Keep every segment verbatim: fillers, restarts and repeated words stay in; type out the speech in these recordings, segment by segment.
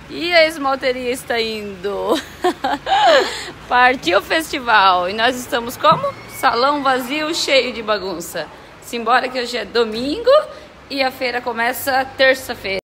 E a esmalteria está indo. Partiu o festival. E nós estamos como? Salão vazio, cheio de bagunça. Simbora que hoje é domingo e a feira começa terça-feira.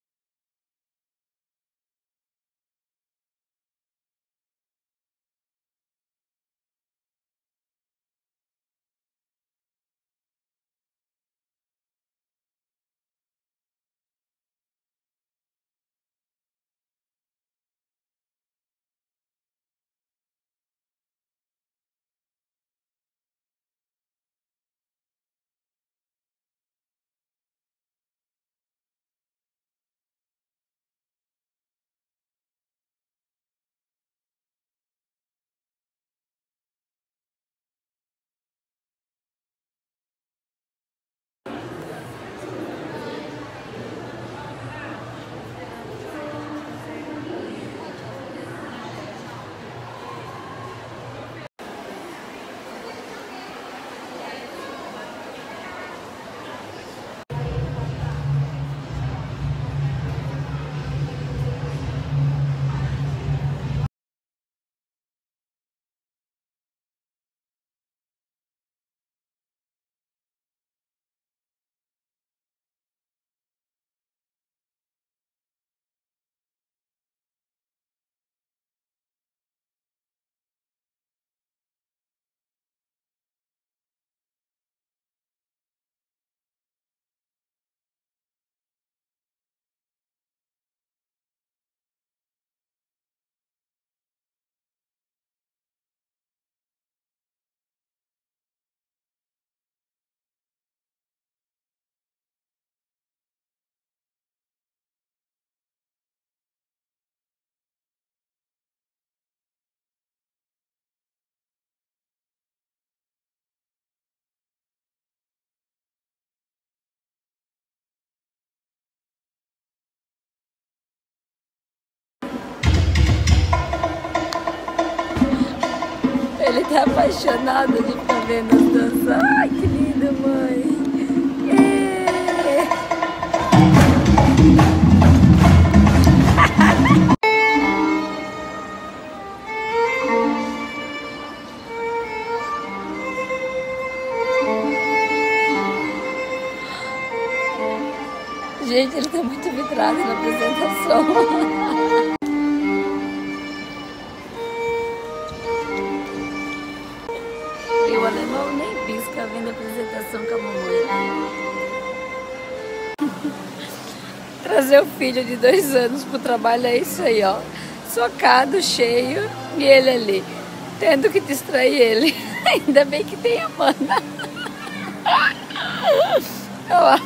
Ele tá apaixonado de ficar vendo as danças. Ai, que lindo, mãe. É. Gente, ele tá muito vidrado na apresentação. O alemão nem pisca vendo a apresentação com a mamãe. Trazer o filho de dois anos pro trabalho é isso aí, ó. Socado, cheio, e ele ali, tendo que distrair ele. Ainda bem que tem a mana. Olha lá.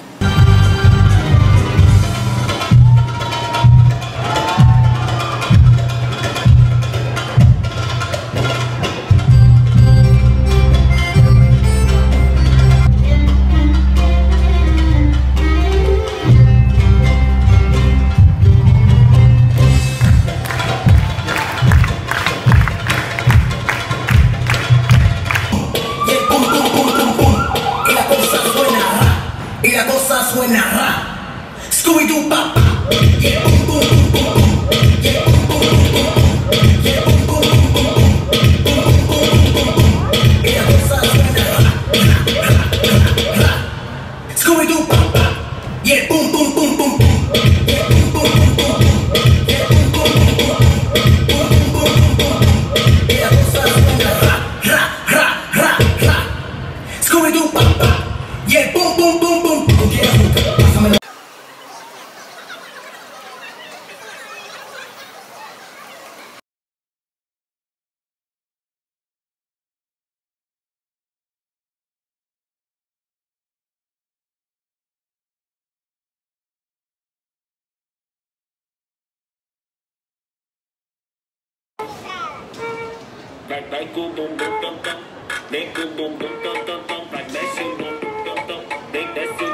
Suena ra, Scooby-Doo papa, yeah, boom boom boom boom boom, yeah, boom boom boom boom boom, yeah, boom boom boom boom boom, boom boom boom boom boom, y la cosa suena ra, ra, ra, ra, Scooby-Doo papa, yeah, boom boom boom boom boom, yeah, boom boom boom boom boom, yeah, boom boom boom boom boom, boom boom boom boom boom, y la cosa suena ra, ra, ra, ra, ra, Scooby-Doo papa, yeah, boom boom boom boom. Vai com o bumbum tam tam, vem com o bumbum tam tam tam, vai desce o bumbum tam tam, vem desce